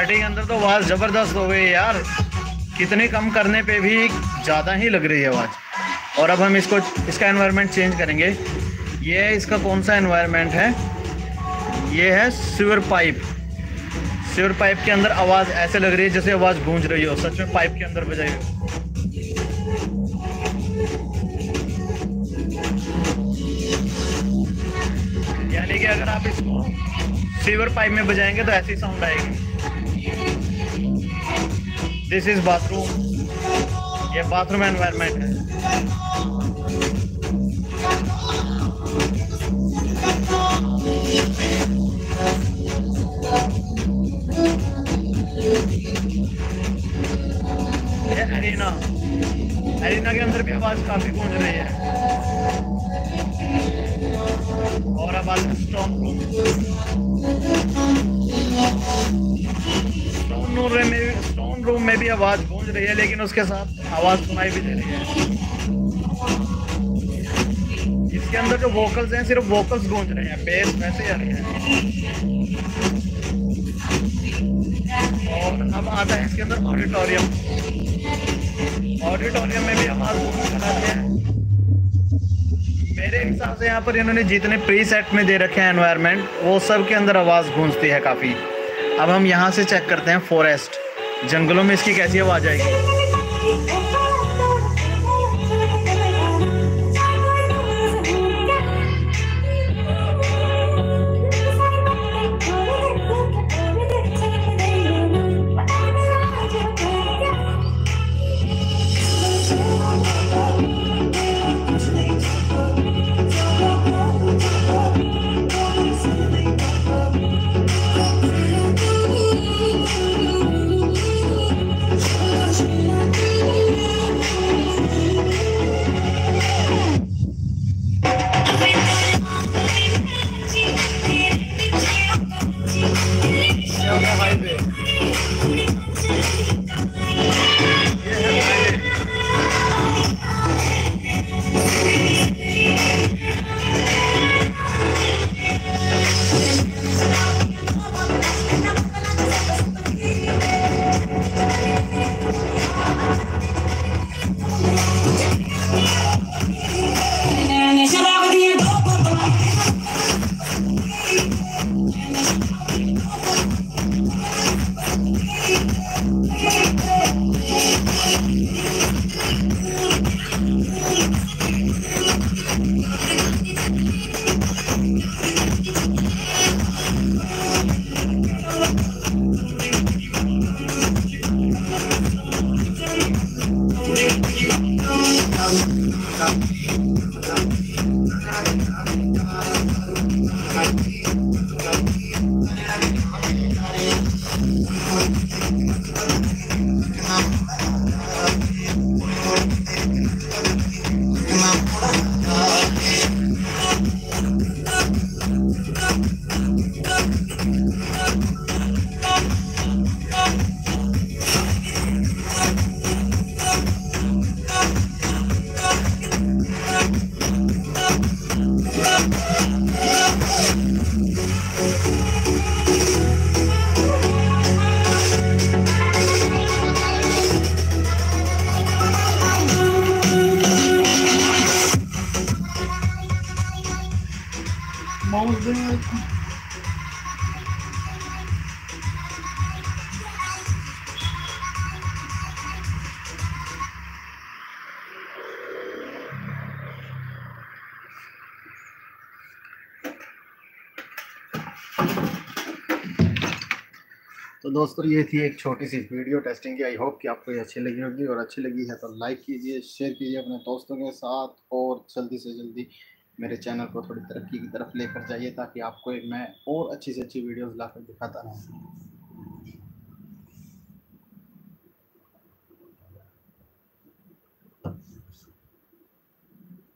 Party के अंदर तो आवाज़ ज़बरदस्त हो गई यार, कितने कम करने पे भी ज़्यादा ही लग रही है आवाज़। और अब हम इसका एनवायरनमेंट चेंज करेंगे। ये है इसका कौन सा एनवायरनमेंट है, ये है सीवर पाइप। सीवर पाइप के अंदर आवाज़ ऐसे लग रही है जैसे आवाज़ गूंज रही हो, सच में पाइप के अंदर बजाई हो। यानी कि अगर आप इसको सीवर पाइप में बजाएंगे तो ऐसी साउंड आएगी। दिस इज बाथरूम, ये बाथरूम एनवायरनमेंट है। ये एरिना, एरिना के अंदर भी आवाज काफी गूंज रही है। और अब आते हैं स्ट्रॉन्ग रूम। स्टोन रूम में भी आवाज गूंज रही है, लेकिन उसके साथ आवाज सुनाई भी दे रही है। इसके अंदर जो वोकल्स हैं सिर्फ वोकल्स गूंज रहे हैं, बेस वैसे ही आ रही है। और अब आता है इसके अंदर ऑडिटोरियम। ऑडिटोरियम में भी आवाज गूंज कर आती है। मेरे हिसाब से यहाँ पर इन्होंने जितने प्री सेट में दे रखे हैं एनवायरनमेंट, वो सब के अंदर आवाज़ गूंजती है काफ़ी। अब हम यहाँ से चेक करते हैं फॉरेस्ट, जंगलों में इसकी कैसी आवाज़ आएगी। तो दोस्तों ये थी एक छोटी सी वीडियो टेस्टिंग की। आई होप कि आपको ये अच्छी लगी होगी, और अच्छी लगी है तो लाइक कीजिए, शेयर कीजिए अपने दोस्तों के साथ, और जल्दी से जल्दी मेरे चैनल को थोड़ी तरक्की की तरफ लेकर जाइए, ताकि आपको एक मैं और अच्छी से अच्छी वीडियोस लाकर दिखाता रहूँ।